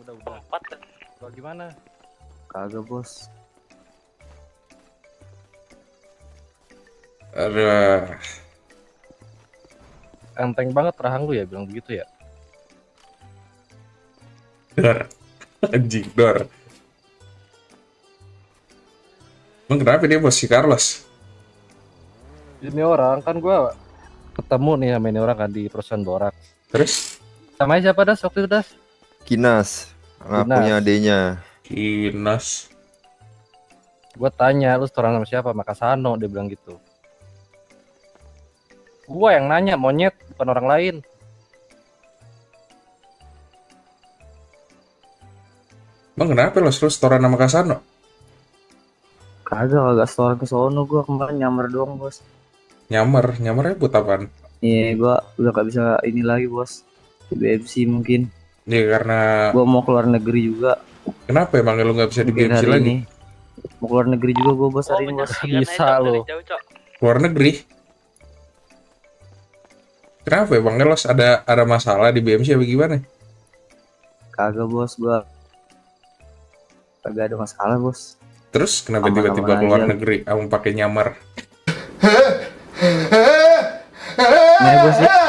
Udah. Empat. Lo gimana? Kagak bos. Aduh, Enteng banget rahang lu ya bilang begitu ya. Dor. Anjing, Dor. Emang kenapa dia bos si Carlos? Ini orang kan gua ketemu nih sama ini orang kan di perusahaan Borak. Terus? Sama siapa Das waktu itu Das? Kinas. Ngakunya adenya. Kinas. Gua tanya lu setoran sama siapa? Makasano, dia bilang gitu. Gua yang nanya monyet, bukan orang lain. Emang kenapa lo setoran sama Kasano? Kagak store ke sono, gua kemarin nyamar doang bos. Nyamarnya buat apaan? Iya, gua udah gak bisa ini lagi bos. Di BMC mungkin. Ya karena Gua mau keluar negeri juga. kenapa emang lo nggak bisa di Mungkin BMC hari lagi? ini. Mau keluar negeri juga gua bos hari ini bos. Bisa lo. Luar negeri? Kenapa emang lo ada masalah di BMC apa gimana? Kagak bos, gua kagak ada masalah bos. Terus kenapa Aman-aman tiba-tiba keluar aja. negeri? Kamu pakai nyamar? Nah bos ya.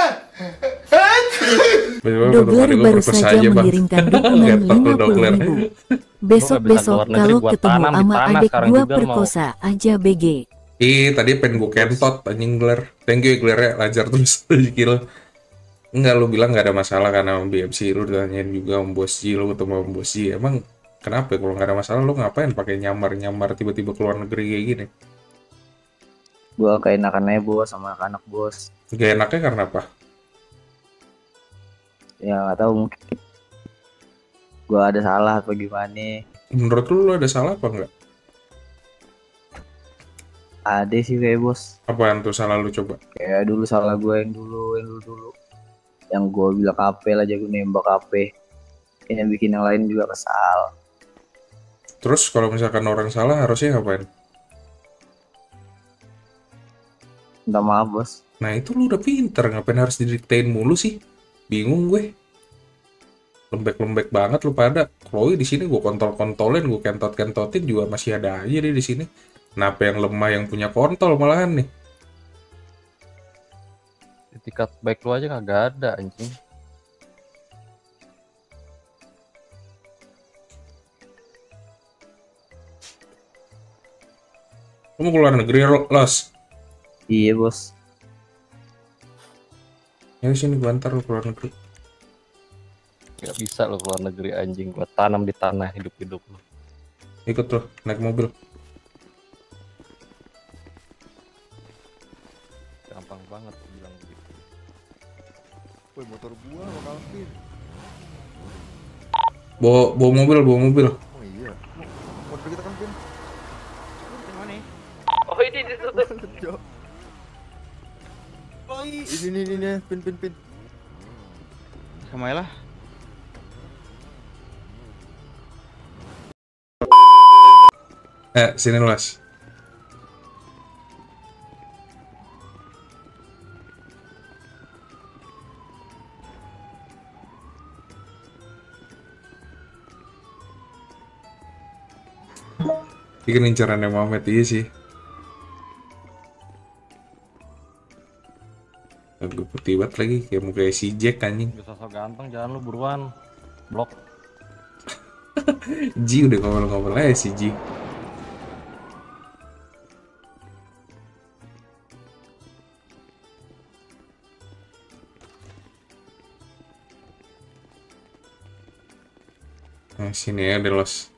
Dogler baru saja mengirimkan dukungan 50.000. Besok-besok Gua nggak bisa keluar negeri, kalau gua ketemu tanam di sama tanah adik sekarang gua juga perkosa aja BG. Tadi pengen gue kentot anjing Gler. Thank you Gler ya, lancar terus skill. Enggak, lu bilang nggak ada masalah karena sama BMC, lu ditanyain juga sama Bos Ji, lu ketemu sama Bos Ji. Emang kenapa ya, kalau nggak ada masalah lu ngapain pakai nyamar tiba-tiba keluar negeri kayak gini? Gua keenakan aja bos sama anak bos. Gak enaknya karena apa? Ya nggak tahu mungkin gua ada salah apa gimana. Menurut lu ada salah apa enggak? Ada sih kayak bos. Apaan tuh salah lu coba? Kayak dulu salah gue yang dulu. Yang gue bilang KP lah, jago nembak KP. Yang bikin yang lain juga kesal. Terus kalau misalkan orang salah harusnya ngapain? Minta maaf bos. Nah itu lu udah pinter, ngapain harus didiktein mulu sih? Bingung gue. Lembek-lembek banget lu pada. Chloe di sini gue kontol-kontolin, gue kentot-kentotin juga masih ada aja deh di sini. Kenapa yang lemah yang punya kontol malahan nih? Etikat baik lu aja kagak ada anjing. Kamu keluar negeri los? Iya bos. Ya sini gua antar lu keluar negeri. Gak bisa lu keluar negeri anjing. Gua tanam di tanah hidup-hidup lu. Ikut lu, naik mobil. Gampang banget bilang begitu. Woi, motor gua bakal pin. Bawa mobil. Oh iya. Motor kita kan pin. Oh ini di situ. Ini pin. Sama lah. Sini los. Ini kan incarannya Muhammad iya sih. Gue putih banget lagi, kayak muka si Jack anjing. Bisa so ganteng, jangan lu buruan. Blok. Ji udah ngomel-ngomel aja si Ji. Nah sini ya deh los.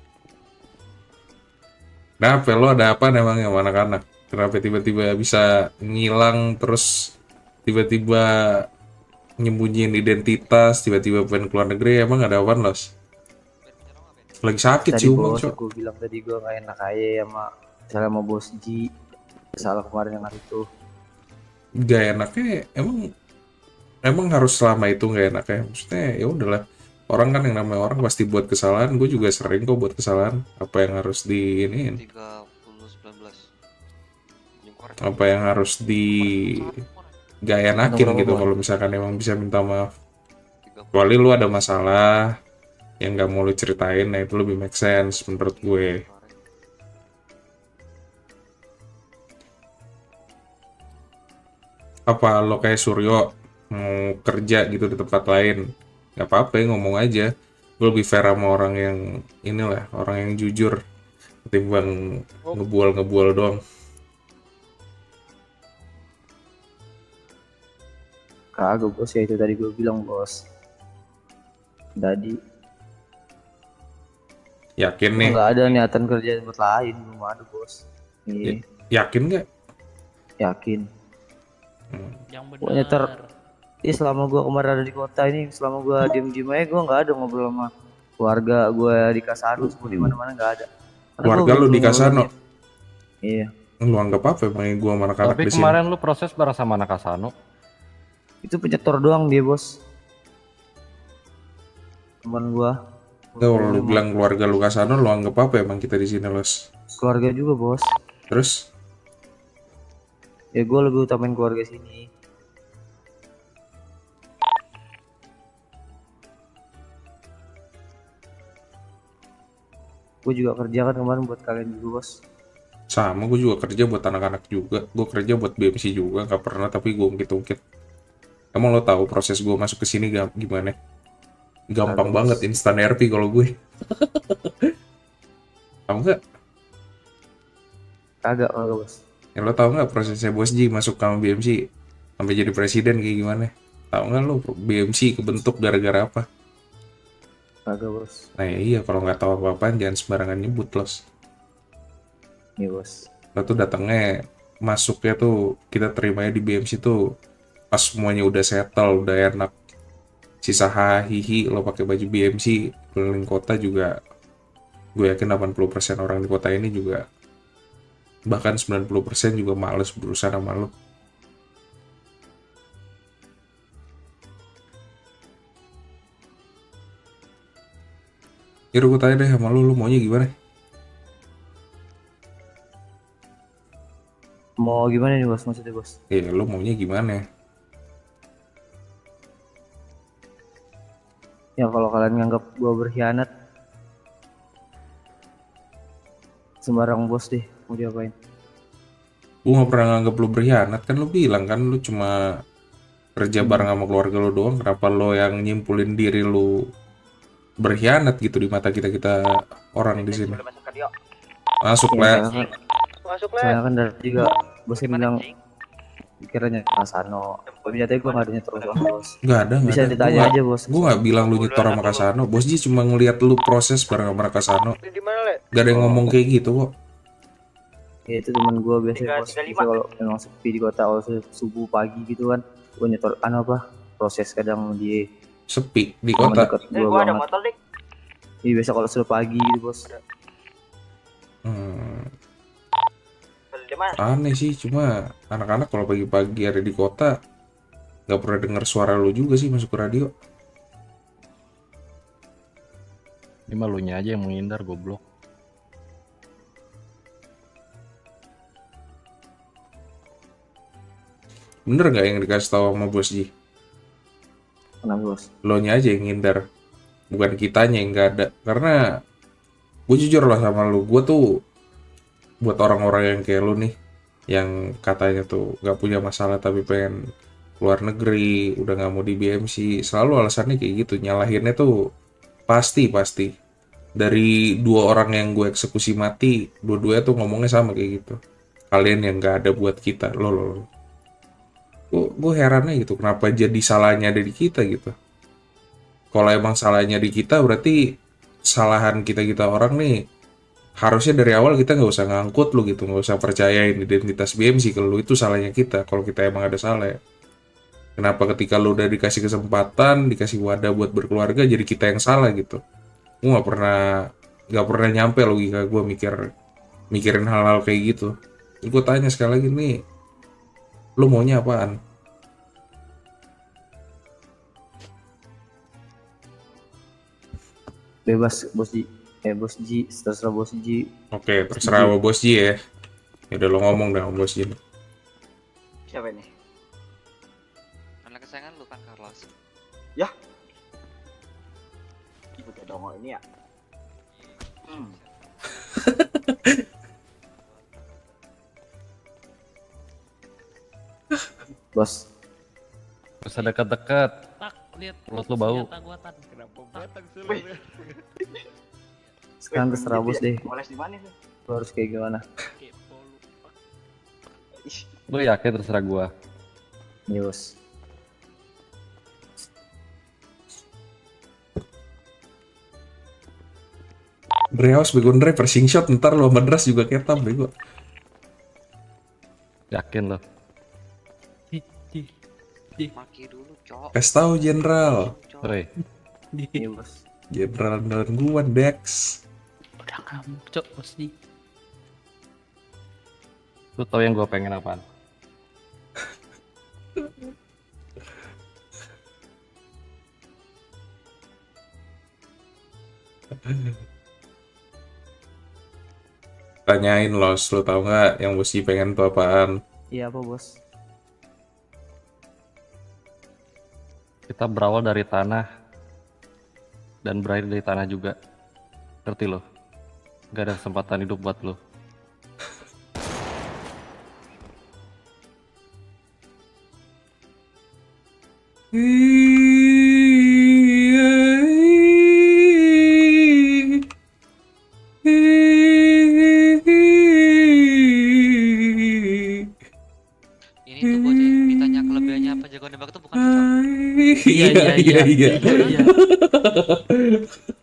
Kenapa lo ada apa emangnya sama anak-anak? Kenapa tiba-tiba bisa ngilang terus tiba-tiba nyembunyiin identitas, tiba-tiba pengen keluar negeri, emang ada apaan los? Lagi sakit Tadi sih umum bos, cok. gue bilang tadi gue gak enak aja sama bos Ji. Salah kemarin yang hari itu. Gak enaknya emang harus selama itu gak enaknya. Maksudnya ya udahlah. Orang kan yang namanya orang pasti buat kesalahan. Gue juga sering kok buat kesalahan. Apa yang harus diiniin? 30-19. Apa yang harus di gak enakin gitu kalau misalkan emang bisa minta maaf. Kecuali lu ada masalah yang nggak mau lu ceritain, nah itu lebih make sense menurut gue. Apa lo kayak Suryo mau kerja gitu di tempat lain, nggak apa-apa ya, ngomong aja. Gue lebih fair sama orang yang inilah, orang yang jujur ketimbang ngebual doang. Kagak bos, ya itu tadi gue bilang bos. Tadi Yakin nih? nggak ada niatan kerja di tempat lain, belum ada bos. Nih, Yakin nggak? yakin. Yang Pokoknya selama gue kemarin ada di kota ini, selama gue diem aja, gue nggak ada ngobrol sama keluarga gue di Kasano, semua di mana-mana nggak ada. Karena Keluarga gua lu di belum Kasano? Iya. Lu anggap apa emang gue sama anak-anak Tapi di sini? kemarin lu proses bareng sama anak Kasano. Itu penyetor doang dia bos. Teman gua. Kalau lu bilang keluarga lu Kasano, lu anggap apa emang kita di sini, Los? Keluarga juga bos. Terus? Ya gua lebih utamain keluarga sini. Gue juga kerja kan kemarin buat kalian juga bos. Sama, gue juga kerja buat anak-anak juga. Gue kerja buat BMC juga, nggak pernah tapi gue ungkit-ungkit. Emang lo tahu proses gue masuk ke sini gimana? Gampang banget, instan RP kalau gue. Tahu nggak? Kagak bos. Ya lo tahu nggak prosesnya Bos Ji masuk sama BMC sampai jadi presiden kayak gimana? Tahu nggak lo BMC kebentuk gara-gara apa? Kagak bos. Nah ya iya, kalau nggak tahu apa-apaan jangan sembarangan nyebut, Los. Iya bos. Lo tuh datangnya, masuknya tuh kita terimanya di BMC tuh pas semuanya udah settle, udah enak. Sisa hihi lo pakai baju BMC keliling kota juga, gue yakin 80% orang di kota ini juga, bahkan 90% juga males berurusan sama lo. Kira gue tanya deh sama lo maunya gimana? Mau gimana nih bos, maksudnya bos? Iya, lo maunya gimana? Ya kalau kalian nganggap gua berkhianat, sembarang bos deh, mau diapain? Gue gak pernah nganggap lo berkhianat, kan lo bilang kan lo cuma kerja bareng sama keluarga lo doang. Kenapa lo yang nyimpulin diri lo berkhianat gitu di mata kita orang di sini? Masuk Ya, lah. soalnya kan dari juga bosnya bilang pikirannya Kasano. Tapi nyatanya gue gak ada nyetor sama bos. Gak ada. Bisa ditanya aja bos. Gue gak bilang lu nyetor sama Kasano. Bos Ji cuma ngeliat lu proses bareng sama Kasano. Gak ada yang ngomong kayak gitu kok. Ya itu teman gue biasanya bos. Biasa kalau memang sepi di kota, kalau subuh pagi gitu kan, gue nyetor proses kadang dia Sepi di kota. deket gue banget. Iya biasa kalau sudah pagi gitu bos. Aneh sih, cuma anak-anak kalau pagi-pagi ada di kota nggak pernah dengar suara lu juga sih masuk ke radio. Ini malunya aja yang menghindar, goblok. Bener nggak yang dikasih tahu sama Bos Ji? Kenapa bos? Lo nya aja yang ngindar, bukan kitanya yang nggak ada. Karena gue jujur lah sama lu, gue tuh buat orang-orang yang kayak lu nih, yang katanya tuh nggak punya masalah tapi pengen keluar negeri, udah nggak mau di BMC, selalu alasannya kayak gitu, nyalahinnya tuh pasti dari dua orang yang gue eksekusi mati, dua-duanya tuh ngomongnya sama kayak gitu, kalian yang nggak ada buat kita. Lo gue herannya gitu, kenapa jadi salahnya ada di kita gitu. Kalau emang salahnya di kita, berarti kesalahan kita orang nih harusnya dari awal kita nggak usah ngangkut lu gitu, nggak usah percayain identitas BMC ke lu, itu salahnya kita kalau kita emang ada salah ya. Kenapa ketika lu udah dikasih kesempatan, dikasih wadah buat berkeluarga, jadi kita yang salah gitu. Gue nggak pernah nyampe logika gue mikirin hal-hal kayak gitu. Gue tanya sekali lagi nih, lu maunya apaan? Bebas bos Ji. Bos Ji, terserah bos Ji. Oke, terserah sama Bos Ji ya. Ya udah lo ngomong dah sama Bos Ji. Siapa ini? Anak kesayangan lu kan Carlos. sebutnya dongo ini ya. Bos. Gak usah dekat-dekat. Tak, lihat. Mulut lu bau. Senjata gua, Tan. Kenapa batang sih lu? Wih. Sekarang terserah bos deh. Moles di mana tuh? Lu harus kayak gimana? Kepo lu. Ih, Lu yakin terserah gua. Iya bos. Dre awas bego Dre, pressing shot ntar lo madras juga ketam bego. Yakin lo. Maki dulu, cok. Kasih tahu Jenderal. Woi, Iya bos. Jenderal andalan gua Dex. Udah kamu, cok, bos di. lu tau yang gua pengen apaan? Tanyain Los, lo tau nggak yang Bosi pengen tuh apaan? Iya apa bos? Kita berawal dari tanah dan berakhir dari tanah juga. Ngerti lo? Gak ada kesempatan hidup buat lo. Ini tuh bocah yang ditanya kelebihannya apa jago nembak tuh bukan cok. Iya.